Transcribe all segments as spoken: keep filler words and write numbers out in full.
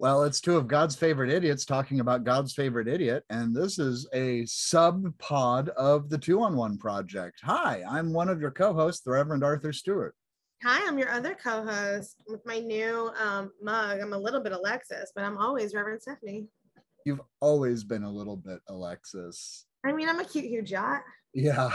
Well, it's two of God's favorite idiots talking about God's favorite idiot, and this is a sub pod of the Two on One Project. Hi, I'm one of your co-hosts, the Reverend Arthur Stewart. Hi, I'm your other co-host with my new um, mug. I'm a little bit Alexis, but I'm always Reverend Stephanie. You've always been a little bit Alexis. I mean, I'm a cute Hugh Jot. Yeah.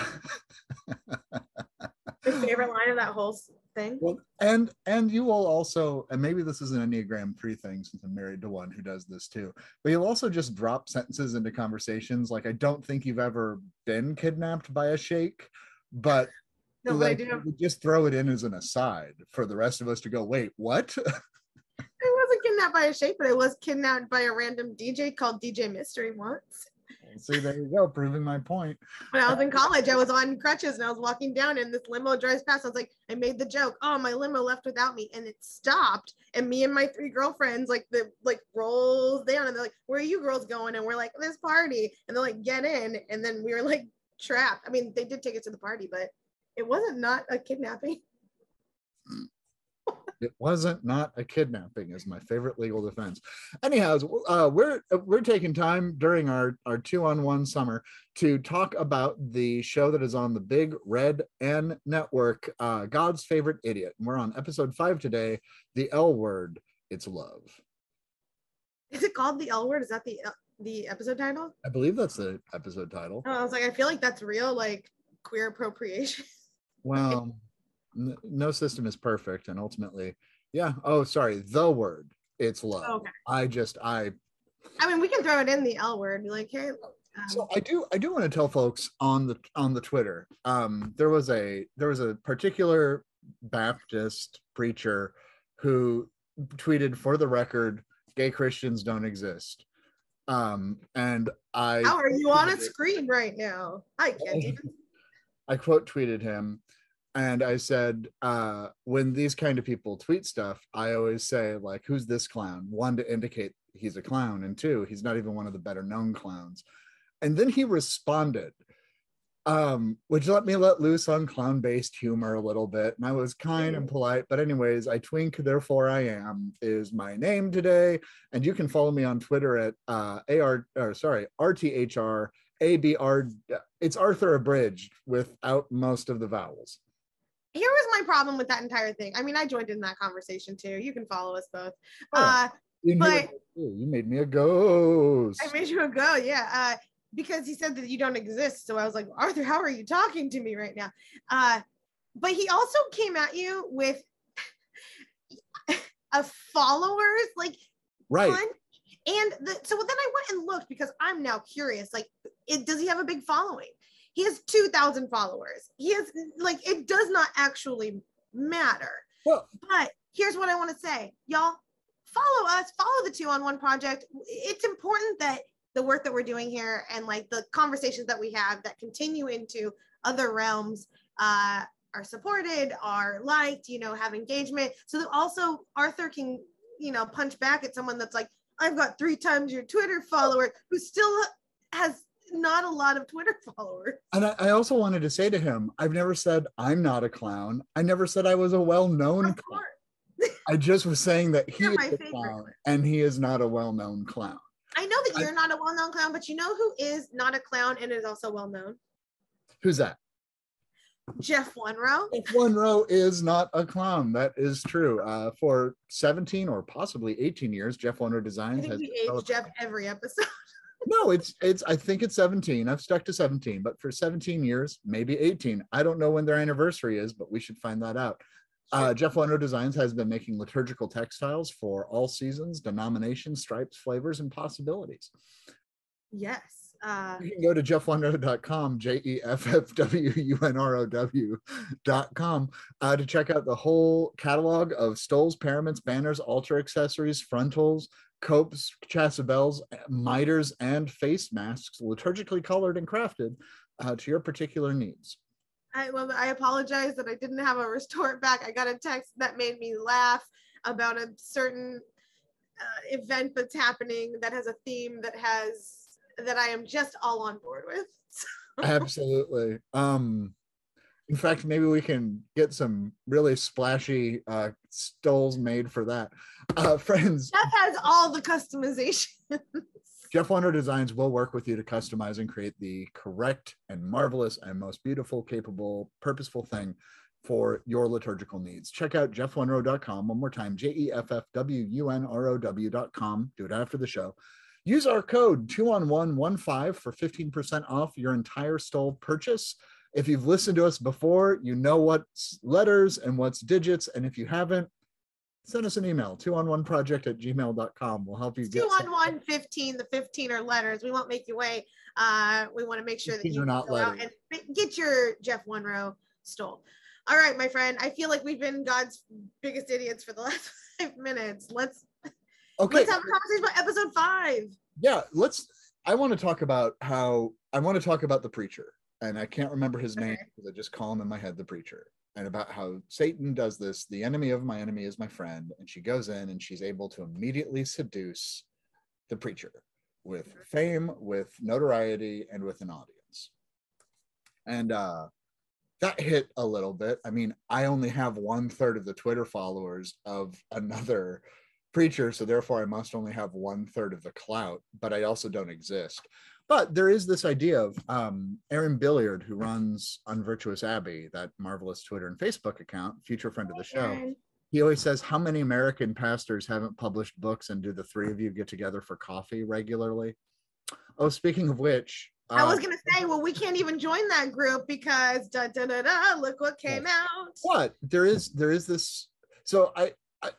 My favorite line of that whole thing. Well, and and you will also, and maybe this is an Enneagram three thing since I'm married to one who does this too, but you'll also just drop sentences into conversations like, I don't think you've ever been kidnapped by a sheikh, but No, like, but I do have- you just throw it in as an aside for the rest of us to go, wait, what? I wasn't kidnapped by a sheikh, but I was kidnapped by a random D J called D J Mystery once. See, there you go, proving my point. When I was in college, I was on crutches and I was walking down and this limo drives past. I was like, I made the joke, oh, my limo left without me, and it stopped. And me and my three girlfriends, like the like rolls down, and they're like, where are you girls going? And we're like, this party. And they're like, get in. And then we were like trapped. I mean, they did take us to the party, but it wasn't not a kidnapping. It wasn't not a kidnapping is my favorite legal defense. Anyhow, uh, we're we're taking time during our, our two-on-one summer to talk about the show that is on the Big Red N network, uh, God's Favorite Idiot. And we're on episode five today, The L Word, It's Love. Is it called The L Word? Is that the the episode title? I believe that's the episode title. Oh, I was like, I feel like that's real, like queer appropriation. Well, no system is perfect, and ultimately, yeah. Oh, sorry, the word, it's love. Okay. I just I. I mean, we can throw it in the L word, be like, hey. Um, so I do I do want to tell folks on the on the Twitter. Um, there was a there was a particular Baptist preacher who tweeted, for the record, gay Christians don't exist. Um, and I. How are you on a screen right now? I can't even. I quote tweeted him. And I said, uh, when these kind of people tweet stuff, I always say, like, who's this clown? One, to indicate he's a clown, and two, he's not even one of the better known clowns. And then he responded, um, which let me let loose on clown-based humor a little bit. And I was kind and polite, but anyways, I twink, therefore I am is my name today. And you can follow me on Twitter at uh, A R, or sorry, R T H R A B R. It's Arthur Abridged without most of the vowels. Here was my problem with that entire thing. I mean, I joined in that conversation too. You can follow us both. Oh, uh, you, but you made me a ghost. I made you a go, yeah. Uh, because he said that you don't exist. So I was like, Arthur, how are you talking to me right now? Uh, but he also came at you with a followers, like, right. Fun. And the, so then I went and looked because I'm now curious, like, it, does he have a big following? He has two thousand followers. He has, like, it does not actually matter. Well, but here's what I want to say. Y'all, follow us, follow the Two on One Project. It's important that the work that we're doing here and, like, the conversations that we have that continue into other realms uh, are supported, are liked, you know, have engagement. So that also Arthur can, you know, punch back at someone that's like, I've got three times your Twitter follower who still has not a lot of Twitter followers. And I, I also wanted to say to him, I've never said I'm not a clown. I never said I was a well-known clown. I just was saying that he is a clown and he is not a well-known clown. I know that you're I, not a well-known clown, but you know who is not a clown and is also well-known? Who's that? Jeff Wunrow. Jeff Wunrow is not a clown. That is true. Uh, for seventeen or possibly eighteen years, Jeff Wunrow Designs I think has we age Jeff every episode. No, it's it's. I think it's seventeen. I've stuck to seventeen, but for seventeen years, maybe eighteen. I don't know when their anniversary is, but we should find that out. Uh, Jeff Wunrow Designs has been making liturgical textiles for all seasons, denominations, stripes, flavors, and possibilities. Yes. Uh, you can go to jeff wunrow dot com, J E F F W U N R O W dot com, uh, to check out the whole catalog of stoles, paraments, banners, altar accessories, frontals, copes, chasubles, miters, and face masks, liturgically colored and crafted uh, to your particular needs. I, well, I apologize that I didn't have a restore it back. I got a text that made me laugh about a certain uh, event that's happening that has a theme that has that I am just all on board with. Absolutely. Um, In fact, maybe we can get some really splashy uh, stoles made for that. Uh, friends, Jeff has all the customization. Jeff Wonder Designs will work with you to customize and create the correct and marvelous and most beautiful, capable, purposeful thing for your liturgical needs. Check out jeff wunrow dot com. One more time, J E F F W U N R O W dot com. Do it after the show. Use our code two on one one five for fifteen percent off your entire stole purchase. If you've listened to us before, you know what's letters and what's digits. And if you haven't, send us an email, two on one project at gmail dot com. We'll help you get two on one, fifteen. The fifteen are letters. We won't make you wait. Uh, we want to make sure that you are not go out letters. and get your Jeff Wunrow stole. All right, my friend. I feel like we've been God's biggest idiots for the last five minutes. Let's okay. Let's have a conversation about episode five. Yeah, let's. I want to talk about how I want to talk about the preacher, and I can't remember his name because I just call him in my head the preacher, and about how Satan does this. The enemy of my enemy is my friend, and she goes in and she's able to immediately seduce the preacher with fame, with notoriety, and with an audience. And uh, that hit a little bit. I mean, I only have one third of the Twitter followers of another preacher, so therefore I must only have one third of the clout, but I also don't exist. But there is this idea of um, Aaron Billiard, who runs Unvirtuous Abbey, that marvelous Twitter and Facebook account, future friend of the show. He always says, how many American pastors haven't published books, and do the three of you get together for coffee regularly? Oh, speaking of which, I was going to say, well, we can't even join that group because da da da da. Look what came oh, out. What there is, there is this. So I, I,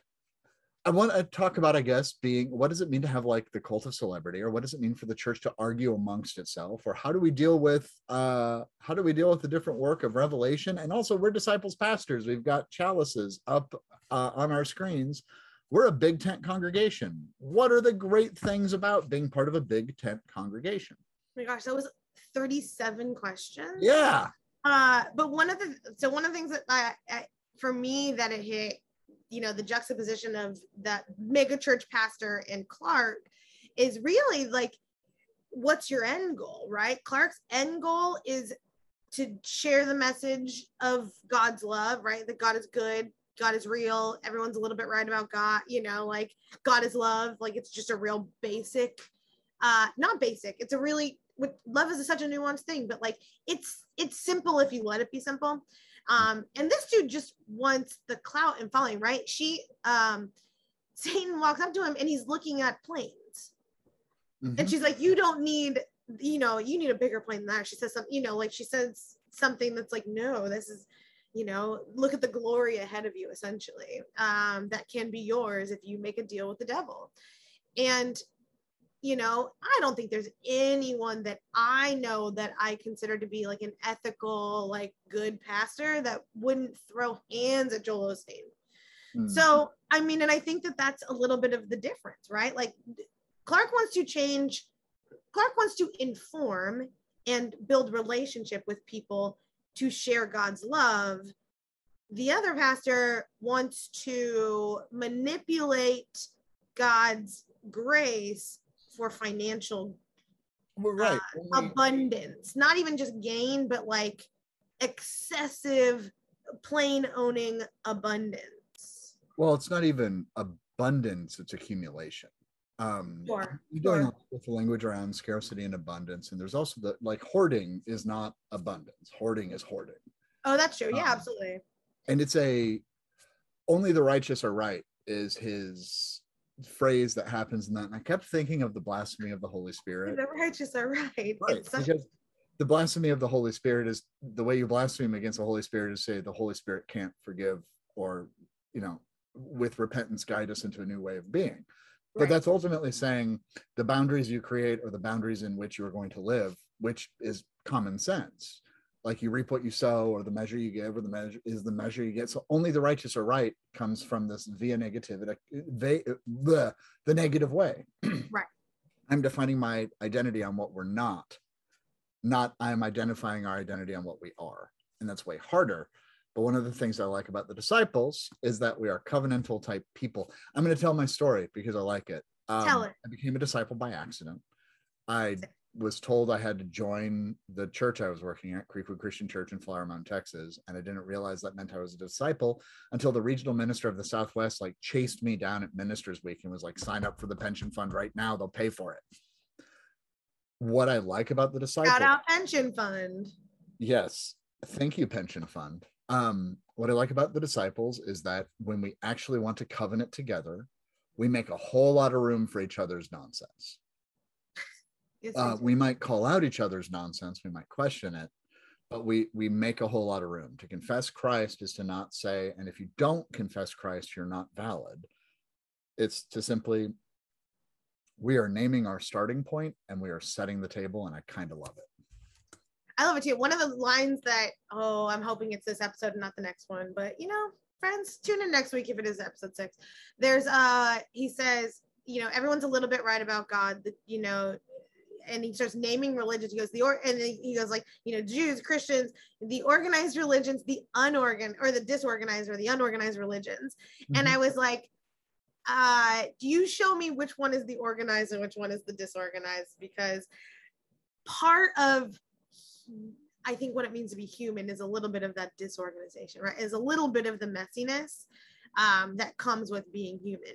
I want to talk about, I guess, being. What does it mean to have like the cult of celebrity, or what does it mean for the church to argue amongst itself, or how do we deal with, uh, how do we deal with the different work of revelation? And also, we're disciples pastors. We've got chalices up uh, on our screens. We're a big tent congregation. What are the great things about being part of a big tent congregation? Oh my gosh, that was thirty-seven questions. Yeah. Uh, but one of the so one of the things that I, I for me that it hit, you know, the juxtaposition of that mega church pastor and Clark is really like, what's your end goal, right? Clark's end goal is to share the message of God's love, right? That God is good, God is real, everyone's a little bit right about God, you know, like God is love, like it's just a real basic, uh, not basic, it's a really, love is such a nuanced thing, but like it's it's simple if you let it be simple. Um, and this dude just wants the clout and following, right? She, um, Satan walks up to him and he's looking at planes, mm-hmm. and she's like, "You don't need, you know, you need a bigger plane than that." She says something, you know, like she says something that's like, "No, this is, you know, look at the glory ahead of you, essentially, um, that can be yours if you make a deal with the devil." And you know, I don't think there's anyone that I know that I consider to be like an ethical, like good pastor that wouldn't throw hands at Joel Osteen. Mm. So, I mean, and I think that that's a little bit of the difference, right? Like Clark wants to change, Clark wants to inform and build relationship with people to share God's love. The other pastor wants to manipulate God's grace for financial well, right. uh, abundance, not even just gain, but like excessive plane owning abundance. Well, it's not even abundance, it's accumulation. Um, sure, you're doing sure. with the language around scarcity and abundance, and there's also the like hoarding is not abundance. Hoarding is hoarding. Oh, that's true. Yeah, um, absolutely. And it's a only the righteous are right is his phrase that happens in that, and I kept thinking of the blasphemy of the Holy Spirit. The righteous are right. Right, such- because the blasphemy of the Holy Spirit is the way you blaspheme against the Holy Spirit is say the Holy Spirit can't forgive, or, you know, with repentance guide us into a new way of being. But right. That's ultimately saying the boundaries you create are the boundaries in which you're going to live, which is common sense. Like you reap what you sow, or the measure you give, or the measure is the measure you get. So only the righteous are right comes from this via negativity, the, the negative way. Right. I'm defining my identity on what we're not, not I'm identifying our identity on what we are. And that's way harder. But one of the things I like about the disciples is that we are covenantal type people. I'm going to tell my story because I like it. Um, tell it. I became a disciple by accident. I was told I had to join the church I was working at, Creekwood Christian Church in Flower Mound, Texas. And I didn't realize that meant I was a disciple until the regional minister of the Southwest like chased me down at Ministers Week and was like, sign up for the pension fund right now. They'll pay for it. What I like about the disciple. Shout out pension fund. Yes. Thank you, pension fund. Um, what I like about the disciples is that when we actually want to covenant together, we make a whole lot of room for each other's nonsense. Yes, Uh, we might call out each other's nonsense. We might question it, but we we make a whole lot of room. To confess Christ is to not say, and if you don't confess Christ, you're not valid. It's to simply, we are naming our starting point and we are setting the table, and I kind of love it. I love it too. One of the lines that, oh, I'm hoping it's this episode and not the next one, but you know, friends, tune in next week if it is episode six. There's, uh, he says, you know, everyone's a little bit right about God, that, you know, and he starts naming religions. He goes, the or, and he goes like, you know, Jews, Christians, the organized religions, the unorganized or the disorganized or the unorganized religions. Mm-hmm. And I was like, uh, do you show me which one is the organized and which one is the disorganized? Because part of, I think what it means to be human is a little bit of that disorganization, right? Is a little bit of the messiness um, that comes with being human.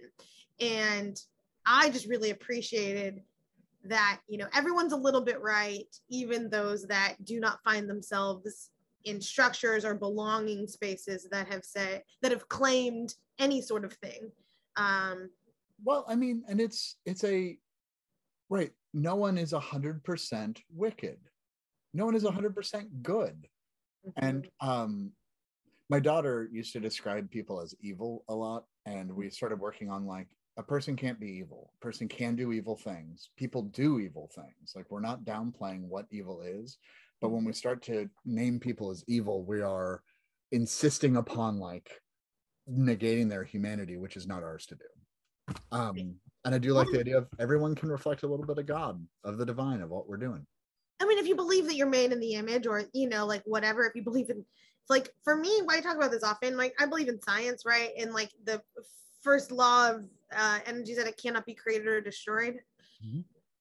And I just really appreciated that, you know, everyone's a little bit right, even those that do not find themselves in structures or belonging spaces that have said, that have claimed any sort of thing. Um, well, I mean, and it's, it's a, right. No one is a hundred percent wicked. No one is a hundred percent good. Mm-hmm. And um, my daughter used to describe people as evil a lot. And we started working on like, a person can't be evil. A person can do evil things. People do evil things. Like, we're not downplaying what evil is, but when we start to name people as evil, we are insisting upon like negating their humanity, which is not ours to do. Um, and I do like the idea of everyone can reflect a little bit of God, of the divine, of what we're doing. I mean, if you believe that you're made in the image, or, you know, like whatever, if you believe in, like for me, why I talk about this often, like I believe in science, right? And like the first law of uh, energy is that it cannot be created or destroyed. Mm-hmm.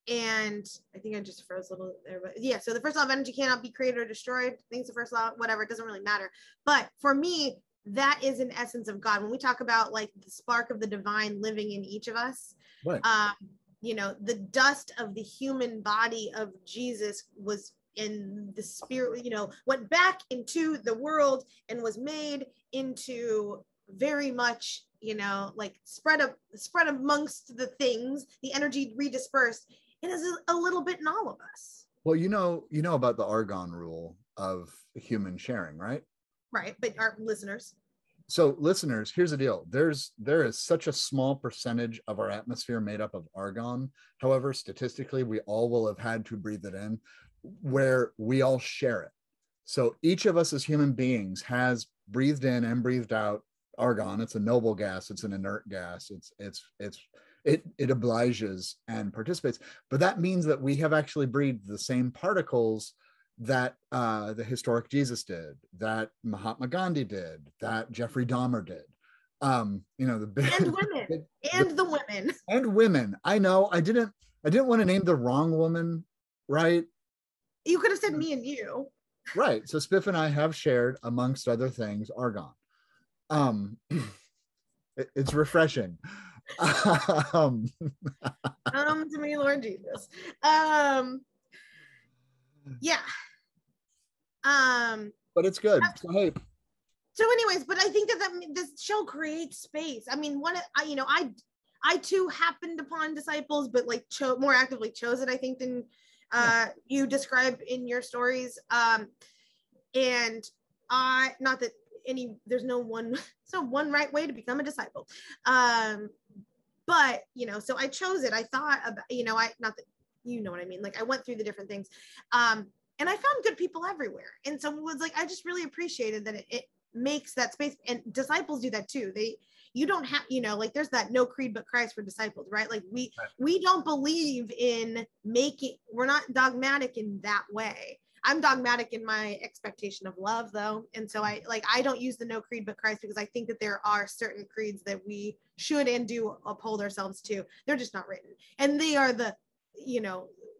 And I think I just froze a little there, but yeah, so the first law of energy cannot be created or destroyed. I think it's the first law, whatever, it doesn't really matter. But for me, that is an essence of God. When we talk about like the spark of the divine living in each of us, right. um, you know, the dust of the human body of Jesus was in the spirit, you know, went back into the world and was made into very much, you know, like spread up, spread amongst the things, the energy redispersed. It is a, a little bit in all of us. Well, you know, you know about the Argon rule of human sharing, right? Right, but our listeners. So listeners, here's the deal. There's there is such a small percentage of our atmosphere made up of argon. However, statistically, we all will have had to breathe it in, where we all share it. So each of us as human beings has breathed in and breathed out argon. It's a noble gas. It's an inert gas. It's it's it's it it obliges and participates. But that means that we have actually breathed the same particles that uh, the historic Jesus did, that Mahatma Gandhi did, that Jeffrey Dahmer did. Um, you know, the big, and women the, and the, the women and women. I know. I didn't. I didn't want to name the wrong woman, right? You could have said me and you. Right. So Spiff and I have shared, amongst other things, argon. Um, it, it's refreshing. um, um, to me, Lord Jesus. Um. Yeah. Um, but it's good. So, hey. So anyways, but I think that, that this show creates space. I mean, one, I, you know, I, I too happened upon disciples, but like cho- more actively chose it, I think, than uh, yeah. you describe in your stories. Um, and I, not that any, there's no one, so one right way to become a disciple. Um, but, you know, so I chose it. I thought about, you know, I, not that, you know what I mean? Like I went through the different things. Um, and I found good people everywhere. And so it was like, I just really appreciated that it, it makes that space, and disciples do that too. They, you don't have, you know, like there's that no creed but Christ for disciples, right? Like we, right. we don't believe in making, we're not dogmatic in that way. I'm dogmatic in my expectation of love though. And so I like, I don't use the no creed but Christ because I think that there are certain creeds that we should and do uphold ourselves to. They're just not written. And they are the, you know,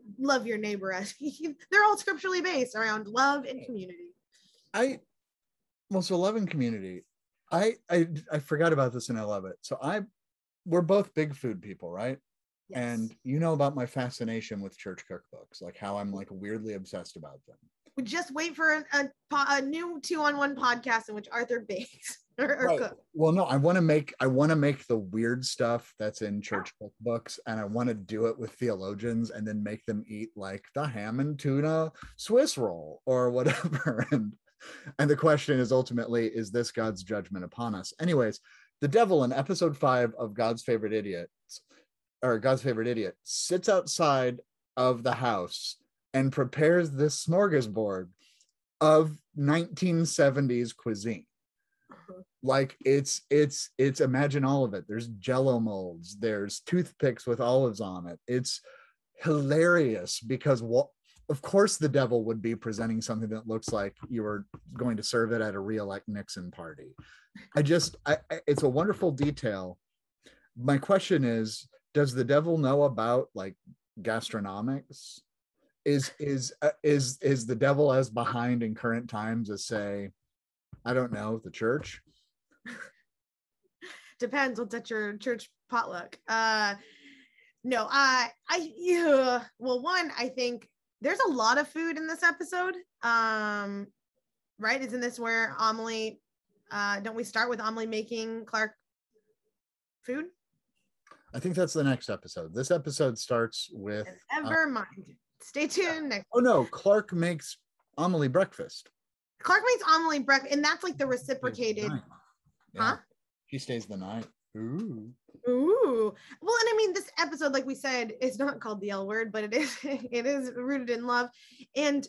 love your neighbor as they're all scripturally based around love and community. I well, so love and community. I I I forgot about this and I love it. So I we're both big food people, right? Yes. And you know about my fascination with church cookbooks, like how I'm like weirdly obsessed about them. We just wait for a, a, a new two-on-one podcast in which Arthur bakes or, or right. cooks. Well, no, I want to make I want to make the weird stuff that's in church cookbooks, and I want to do it with theologians, and then make them eat like the ham and tuna Swiss roll or whatever. and and the question is ultimately, is this God's judgment upon us? Anyways, the devil in episode five of God's Favorite Idiots, or God's Favorite Idiot, sits outside of the house and prepares this smorgasbord of nineteen seventies cuisine. Like it's it's it's imagine all of it. There's jello molds, there's toothpicks with olives on it. It's hilarious because what of course the devil would be presenting something that looks like you were going to serve it at a re-elect Nixon party. I just I, I it's a wonderful detail. My question is, does the devil know about like gastronomics? Is is uh, is is the devil as behind in current times as, say, I don't know, the church? Depends what's at your church potluck. Uh, no, I I yeah. Well, one, I think there's a lot of food in this episode. Um, right? Isn't this where Amelie? Uh, don't we start with Amelie making Clark food? I think that's the next episode. This episode starts with. Never uh, mind. Stay tuned. Next. Oh no, Clark makes Amelie breakfast. Clark makes Amelie breakfast, and that's like the reciprocated. Yeah. Huh? She stays the night. Ooh. Ooh. Well, and I mean, this episode, like we said, is not called the L word, but it is. It is rooted in love, and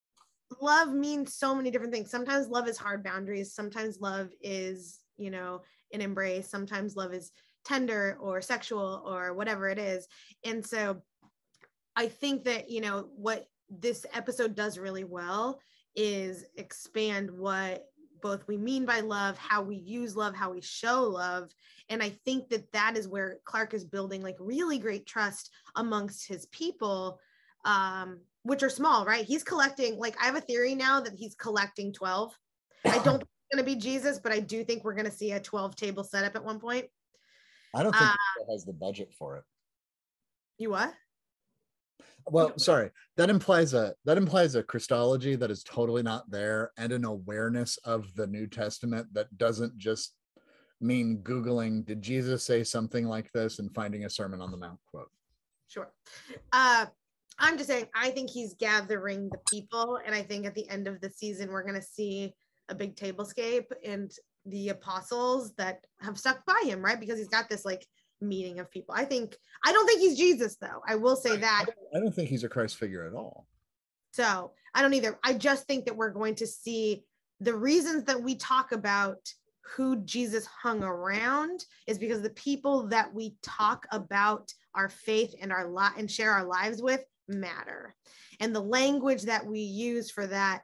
love means so many different things. Sometimes love is hard boundaries. Sometimes love is, you know, an embrace. Sometimes love is tender or sexual or whatever it is, and so. I think that, you know, what this episode does really well is expand what both we mean by love, how we use love, how we show love. And I think that that is where Clark is building like really great trust amongst his people, um, which are small, right? He's collecting, like, I have a theory now that he's collecting twelve. I don't think it's going to be Jesus, but I do think we're going to see a twelve table setup at one point. I don't think uh, he has the budget for it. You what? Well, sorry, that implies a that implies a Christology that is totally not there, and an awareness of the New Testament that doesn't just mean Googling, did Jesus say something like this, and finding a Sermon on the Mount quote. Sure. Uh, I'm just saying, I think he's gathering the people, and I think at the end of the season, we're going to see a big tablescape and the apostles that have stuck by him, right? Because he's got this like meeting of people. I think I don't think he's Jesus, though. I will say that. I don't, I don't think he's a Christ figure at all. So I don't either. I just think that we're going to see the reasons that we talk about who Jesus hung around is because the people that we talk about our faith and our lot and share our lives with matter. And the language that we use for that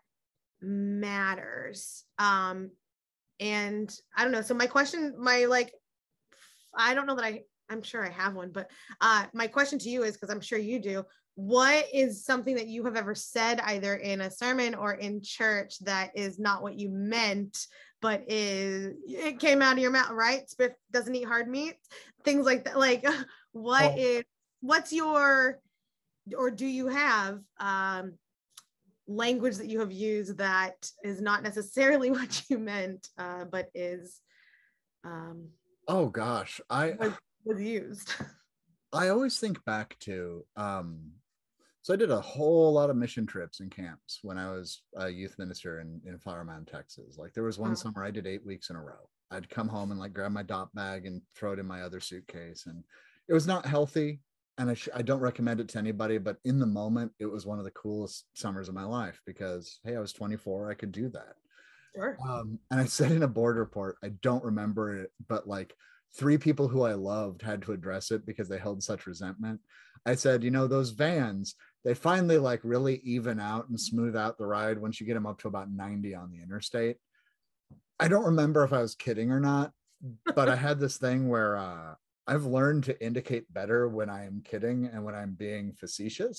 matters. Um, and I don't know. So my question, my like, I don't know that I, I'm sure I have one, but uh, my question to you is, because I'm sure you do, what is something that you have ever said either in a sermon or in church that is not what you meant, but is, it came out of your mouth, right? Spiff doesn't eat hard meat, things like that. Like what oh. is, what's your, or do you have um, language that you have used that is not necessarily what you meant, uh, but is, um, oh gosh, I was, was used. I always think back to um so I did a whole lot of mission trips and camps when I was a youth minister in, in Flower Mound, Texas. Like there was one oh. summer I did eight weeks in a row. I'd come home and like grab my dop bag and throw it in my other suitcase, and it was not healthy, and I, sh- I don't recommend it to anybody, but in the moment it was one of the coolest summers of my life because hey, I was twenty-four, I could do that. Sure. Um, and I said in a board report, I don't remember it, but like three people who I loved had to address it because they held such resentment. I said, you know, those vans, they finally like really even out and smooth out the ride once you get them up to about ninety on the interstate. I don't remember if I was kidding or not, but I had this thing where uh, I've learned to indicate better when I am kidding and when I'm being facetious.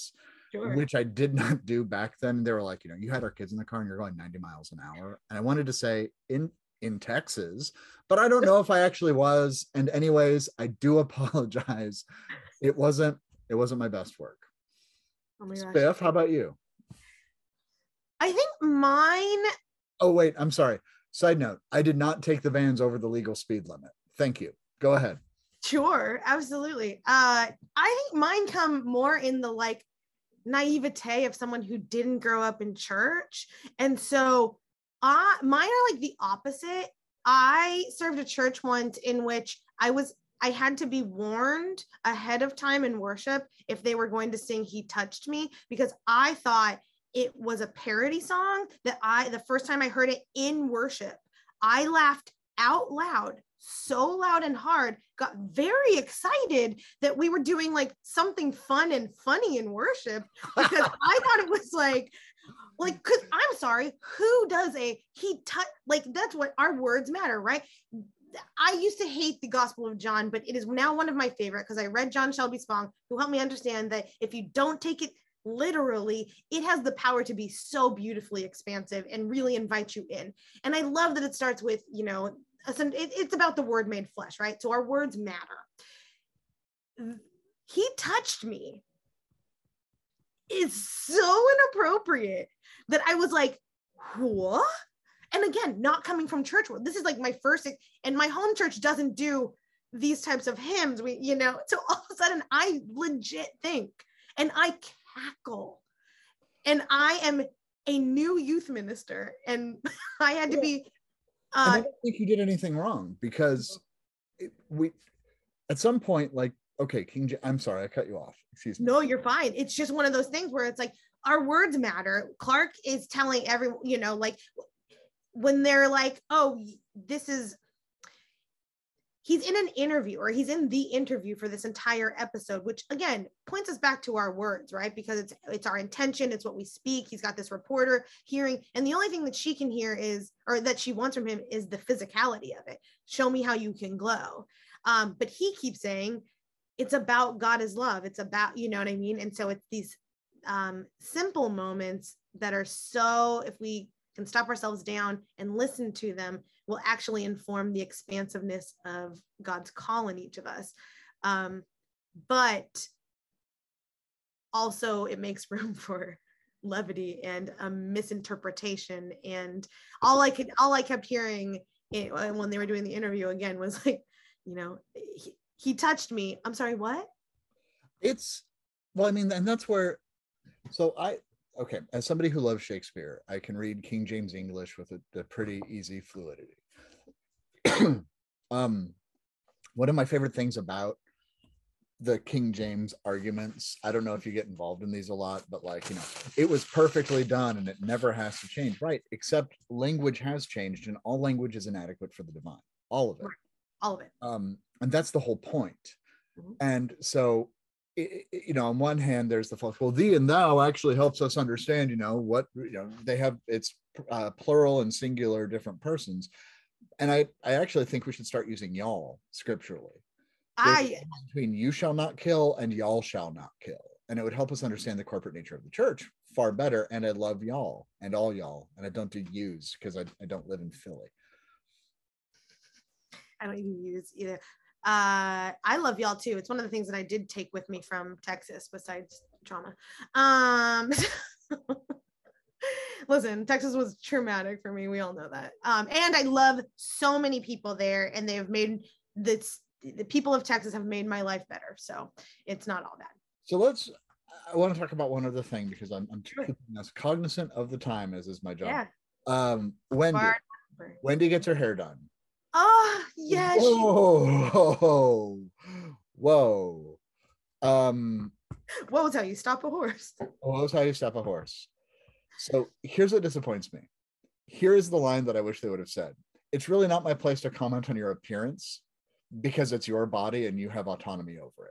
Sure. which I did not do back then. They were like, you know, you had our kids in the car and you're going ninety miles an hour. And I wanted to say in in Texas, but I don't know if I actually was. And anyways, I do apologize. It wasn't it wasn't my best work. Oh my gosh. Spiff, how about you? I think mine. Oh, wait, I'm sorry. Side note, I did not take the vans over the legal speed limit. Thank you. Go ahead. Sure, absolutely. Uh, I think mine come more in the like naivete of someone who didn't grow up in church. And so I mine are like the opposite. I served a church once in which I was I had to be warned ahead of time in worship if they were going to sing He Touched Me, because I thought it was a parody song that I, the first time I heard it in worship, I laughed out loud, so loud and hard, got very excited that we were doing like something fun and funny in worship, because I thought it was like, like, cause I'm sorry, who does a, he touch, like, that's what our words matter, right? I used to hate the Gospel of John, but it is now one of my favorite because I read John Shelby Spong, who helped me understand that if you don't take it literally, it has the power to be so beautifully expansive and really invite you in. And I love that it starts with, you know, it's about the word made flesh, right? So our words matter. He touched me is so inappropriate that I was like, what? And again, not coming from church world. This is like my first, and my home church doesn't do these types of hymns. We, you know, so all of a sudden I legit think, and I cackle, and I am a new youth minister, and I had to be. Uh, and I don't think you did anything wrong, because it, we, at some point, like, okay, King, J- I'm sorry, I cut you off. Excuse me. No, you're fine. It's just one of those things where it's like our words matter. Clark is telling everyone, you know, like, when they're like, oh, this is, he's in an interview, or he's in the interview for this entire episode, which again points us back to our words, right? Because it's it's our intention, it's what we speak. He's got this reporter hearing, and the only thing that she can hear is, or that she wants from him, is the physicality of it. Show me how you can glow. Um, but he keeps saying it's about God is love. It's about, you know what I mean? And so it's these um, simple moments that are so, if we can stop ourselves down and listen to them, will actually inform the expansiveness of God's call in each of us. Um, but also it makes room for levity and a misinterpretation. And all I could, all I kept hearing it, when they were doing the interview again, was like, you know, he, he touched me. I'm sorry, what? It's, well, I mean, and that's where, so I, okay, as somebody who loves Shakespeare, I can read King James English with a, a pretty easy fluidity. um, one of my favorite things about the King James arguments, I don't know if you get involved in these a lot, but like, you know, it was perfectly done and it never has to change, right? Except language has changed, and all language is inadequate for the divine, all of it. All of it. Um, and that's the whole point. Mm-hmm. And so, it, it, you know, on one hand, there's the fact, well, thee and thou actually helps us understand, you know, what, you know, they have, it's uh, plural and singular different persons. And I, I actually think we should start using y'all scripturally. I, between you shall not kill and y'all shall not kill. And it would help us understand the corporate nature of the church far better. And I love y'all and all y'all. And I don't do yous because I, I don't live in Philly. I don't even use either. Uh, I love y'all too. It's one of the things that I did take with me from Texas besides trauma. Um, listen, Texas was traumatic for me. We all know that. Um, and I love so many people there, and they have made this, the people of Texas have made my life better. So it's not all bad. So let's, I want to talk about one other thing, because I'm, I'm sure. cognizant of the time, as is my job. Yeah. Um, Wendy, Wendy gets her hair done. Oh, yes. Whoa, whoa. Um, what was how you stop a horse? What was how you stop a horse? So here's what disappoints me. Here's the line that I wish they would have said. It's really not my place to comment on your appearance, because it's your body and you have autonomy over it.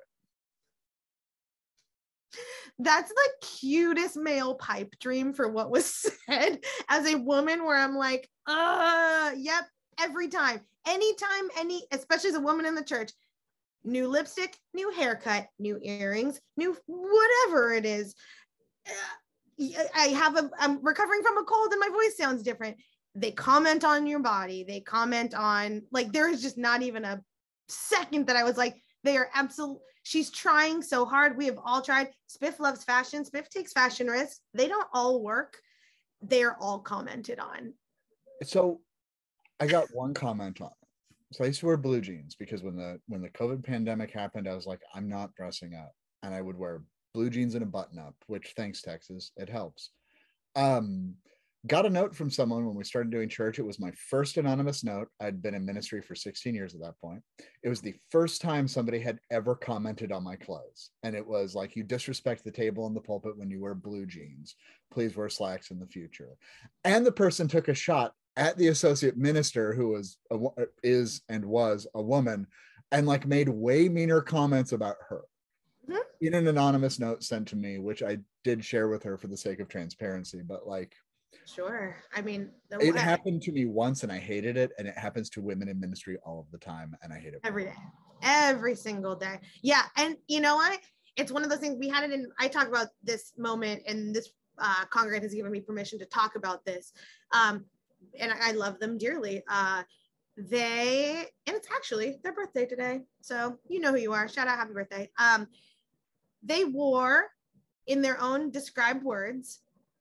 That's the cutest male pipe dream for what was said as a woman, where I'm like, uh, yep, every time, anytime, any, especially as a woman in the church, new lipstick, new haircut, new earrings, new whatever it is. I have a, I'm recovering from a cold and my voice sounds different. They comment on your body. They comment on, like, there is just not even a second that I was like, they are absolute. She's trying so hard. We have all tried. Spiff loves fashion. Spiff takes fashion risks. They don't all work. They're all commented on. So I got one comment on it. So I used to wear blue jeans because when the when the COVID pandemic happened, I was like, I'm not dressing up. And I would wear blue jeans and a button up, which, thanks, Texas, it helps. Um, got a note from someone when we started doing church. It was my first anonymous note. I'd been in ministry for sixteen years at that point. It was the first time somebody had ever commented on my clothes. And it was like, you disrespect the table and the pulpit when you wear blue jeans. Please wear slacks in the future. And the person took a shot at the associate minister, who was a, is and was a woman, and like made way meaner comments about her. Mm-hmm. In an anonymous note sent to me, which I did share with her for the sake of transparency, but like, sure. I mean, the, it happened to me once and I hated it. And it happens to women in ministry all of the time. And I hate it. Every day, every single day. Yeah. And you know what? It's one of those things we had it in, I talk about this moment, and this uh, congregant has given me permission to talk about this. Um, and I, I love them dearly. Uh, they, and it's actually their birthday today. So you know who you are. Shout out, happy birthday. Um, they wore, in their own described words,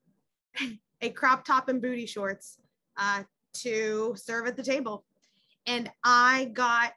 a crop top and booty shorts uh, to serve at the table. And I got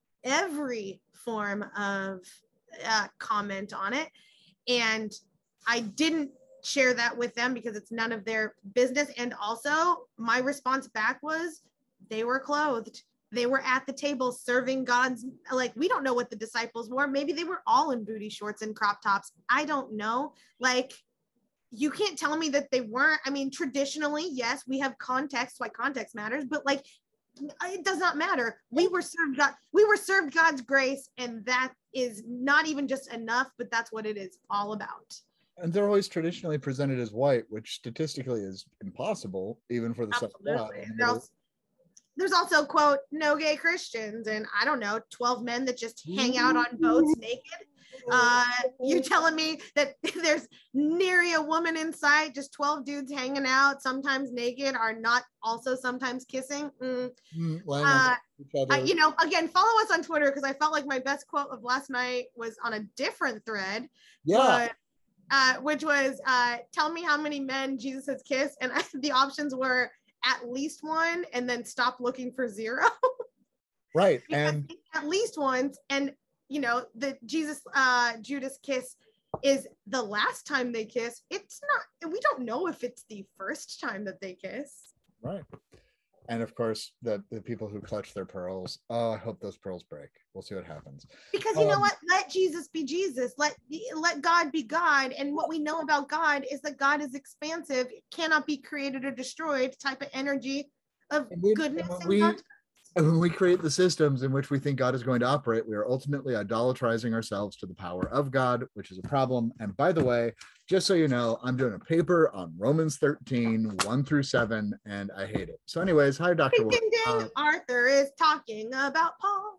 every form of uh, comment on it. And I didn't share that with them because it's none of their business. And also my response back was, they were clothed. They were at the table serving God's, like, we don't know what the disciples wore. Maybe they were all in booty shorts and crop tops. I don't know. Like, you can't tell me that they weren't. I mean, traditionally, yes, we have context, why context matters, but like, it does not matter. We were served God, we were served God's grace, and that is not even just enough, but that's what it is all about. And they're always traditionally presented as white, which statistically is impossible, even for the Son of God. There's, there's also, quote, no gay Christians, and I don't know, twelve men that just hang out on boats naked. Uh, you're telling me that there's nary a woman in sight, just twelve dudes hanging out, sometimes naked, are not also sometimes kissing? Mm. Mm, uh, uh, you know, again, follow us on Twitter, because I felt like my best quote of last night was on a different thread. Yeah. But, uh, which was, uh, tell me how many men Jesus has kissed. And I, the options were at least one, and then stop looking for zero. Right. And at least once. And, you know, the Jesus uh, Judas kiss is the last time they kiss. It's not, we don't know if it's the first time that they kiss. Right. And of course, the, the people who clutch their pearls, oh, I hope those pearls break. We'll see what happens. Because you um, know what? Let Jesus be Jesus. Let, let God be God. And what we know about God is that God is expansive. It cannot be created or destroyed type of energy of we, goodness. And, and we, God. and when we create the systems in which we think God is going to operate, we are ultimately idolatrizing ourselves to the power of God, which is a problem. And by the way, just so you know, I'm doing a paper on Romans thirteen, one through seven, and I hate it. So anyways, hi, Doctor Ding, ding, ding. Uh, Arthur is talking about Paul.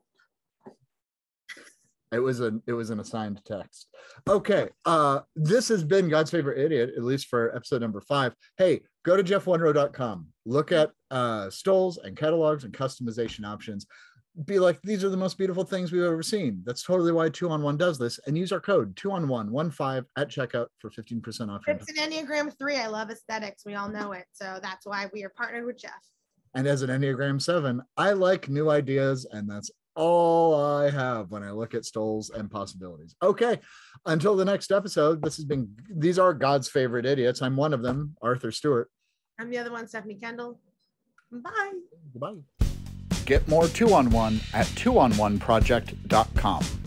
It was an it was an assigned text. Okay, uh, this has been God's Favorite Idiot, at least for episode number five. Hey, go to jeff wonrow dot com. Look at uh, stoles and catalogs and customization options. Be like, these are the most beautiful things we've ever seen. That's totally why two on one does this. And use our code two on one one five at checkout for fifteen percent off. It's an Enneagram three. I love aesthetics. We all know it. So that's why we are partnered with Jeff. And as an Enneagram seven, I like new ideas, and that's all I have when I look at stoles and possibilities. Okay, until the next episode, this has been, these are God's Favorite Idiots. I'm one of them, Arthur Stewart. I'm the other one, Stephanie Kendall. Bye. Goodbye. Get more two on one at two on one project dot com.